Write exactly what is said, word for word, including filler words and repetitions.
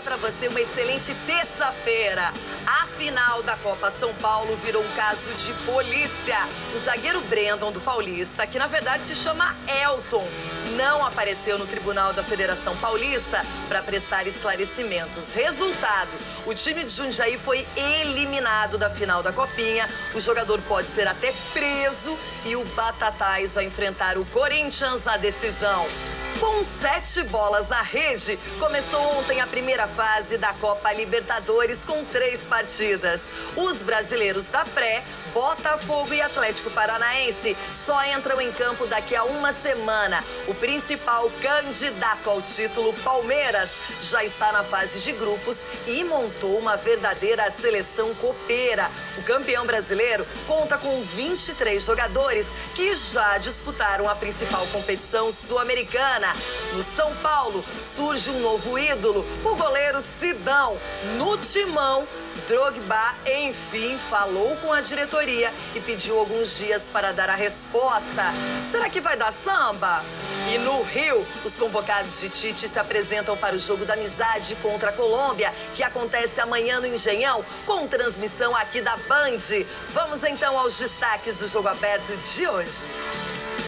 para você uma excelente terça-feira. A final da Copa São Paulo virou um caso de polícia. O zagueiro Brandon do Paulista, que na verdade se chama Elton, não apareceu no Tribunal da Federação Paulista para prestar esclarecimentos. Resultado, o time de Jundiaí foi eliminado da final da Copinha. O jogador pode ser até preso e o Batatais vai enfrentar o Corinthians na decisão. Com sete bolas na rede, começou ontem a primeira fase da Copa Libertadores com três partidas. Os brasileiros da pré, Botafogo e Atlético Paranaense, só entram em campo daqui a uma semana. O principal candidato ao título, Palmeiras, já está na fase de grupos e montou uma verdadeira seleção copeira. O campeão brasileiro conta com vinte e três jogadores que já disputaram a principal competição sul-americana. No São Paulo, surge um novo ídolo, o goleiro Sidão. No timão, Drogba, enfim, falou com a diretoria e pediu alguns dias para dar a resposta. Será que vai dar samba? E no Rio, os convocados de Tite se apresentam para o jogo da amizade contra a Colômbia, que acontece amanhã no Engenhão, com transmissão aqui da Band. Vamos então aos destaques do Jogo Aberto de hoje.